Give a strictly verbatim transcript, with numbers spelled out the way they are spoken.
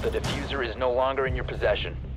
The diffuser is no longer in your possession.